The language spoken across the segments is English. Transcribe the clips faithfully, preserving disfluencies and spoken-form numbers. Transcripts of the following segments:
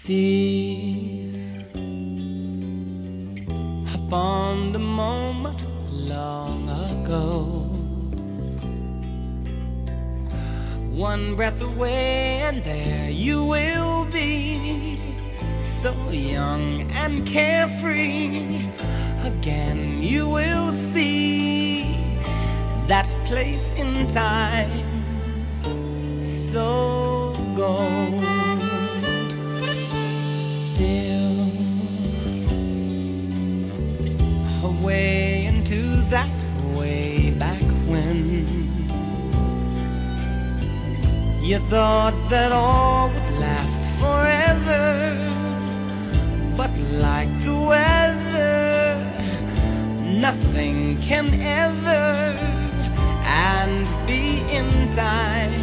Seize upon the moment long ago, one breath away and there you will be, so young and carefree. Again you will see that place in time, so gold. Still away into that way back when you thought that all would last forever, but like the weather, nothing can ever and be in time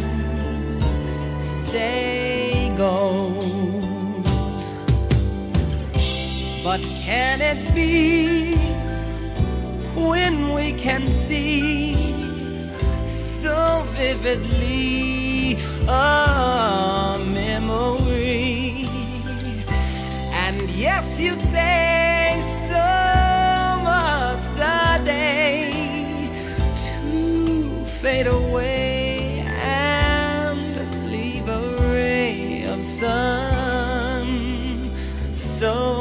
stay gold. But can it be when we can see so vividly a memory? And yes, you say so must the day to fade away and leave a ray of sun so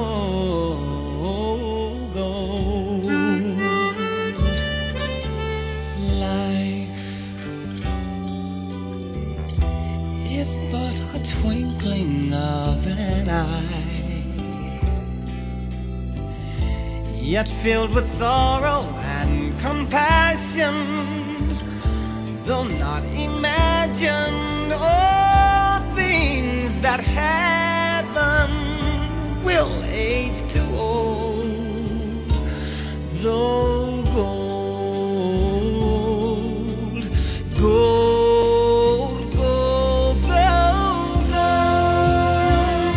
gold. Life is but a twinkling of an eye, yet filled with sorrow and compassion, though not imagined. All things that happen will age too old, though gold, gold, gold, though gold.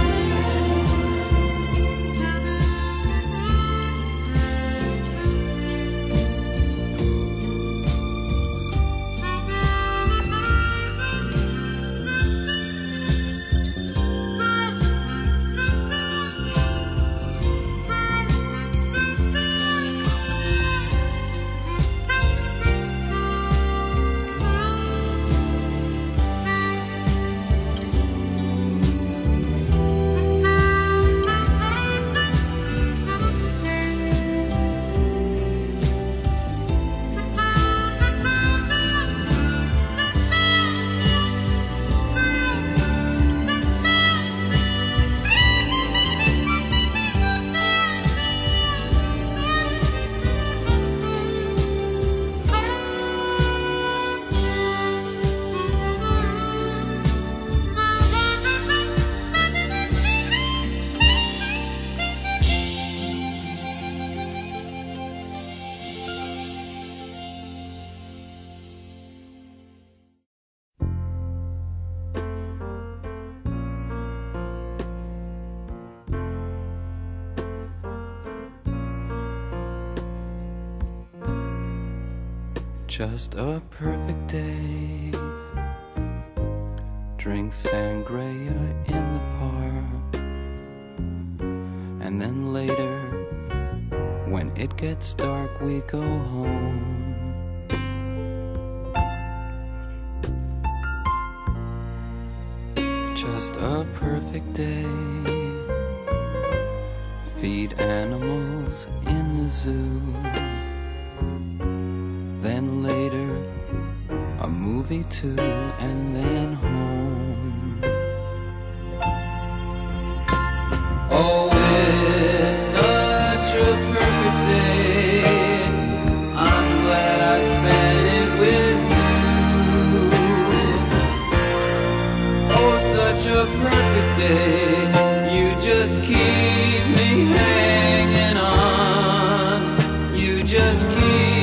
Just a perfect day. Drink sangria in the park, and then later, when it gets dark, we go home. Just a perfect day. Feed animals in the zoo. Then later, a movie too, and then home. Oh, it's such a perfect day. I'm glad I spent it with you. Oh, such a perfect day. You just keep me hanging on. You just keep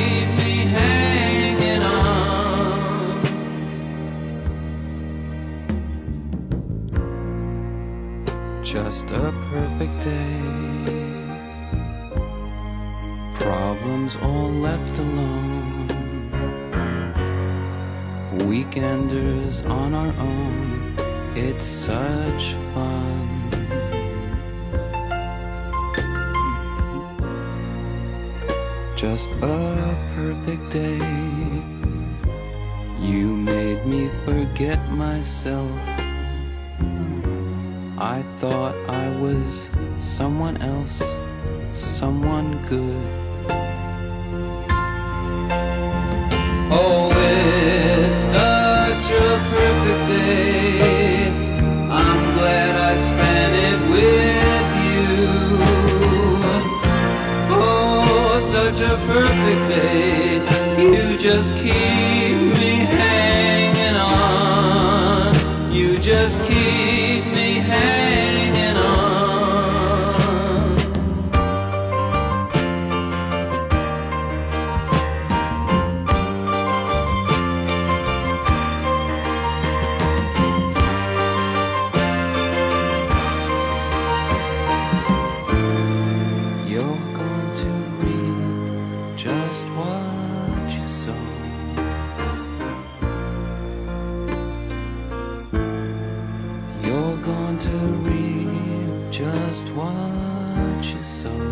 just a perfect day. Problems all left alone. Weekenders on our own. It's such fun. just a perfect day. You made me forget myself. I thought I was someone else, someone good. Oh, it's such a perfect day. I'm glad I spent it with you. Oh, such a perfect day. You just keep me hanging on. You just keep me hanging on. You're going to reap just what you sow. You're going to reap just what you sow.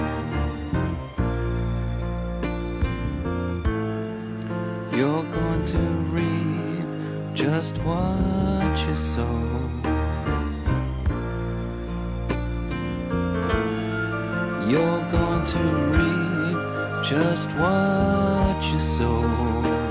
You're going to reap just what you sow. You're going to reap just what you sow.